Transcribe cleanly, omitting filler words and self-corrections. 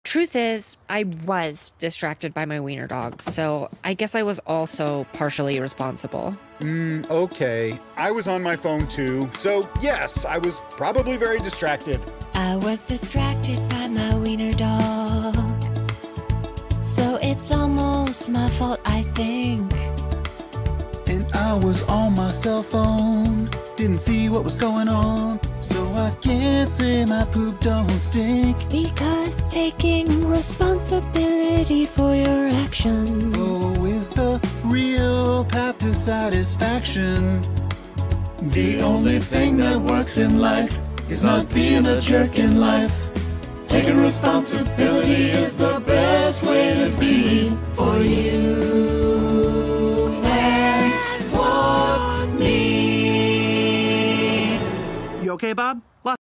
Truth is, I was distracted by my wiener dog, so I guess I was also partially responsible. Okay. I was on my phone too, so yes, I was probably very distracted. I was distracted by my wiener dog, so it's almost my fault, I think. And I was on my cell phone, didn't see what was going on, so I can't say my poop don't stink. Because taking responsibility for your actions Is the real path to satisfaction. The only thing that works in life is not being a jerk in life. Taking responsibility is the best way to be for you and for me. You okay, Bob?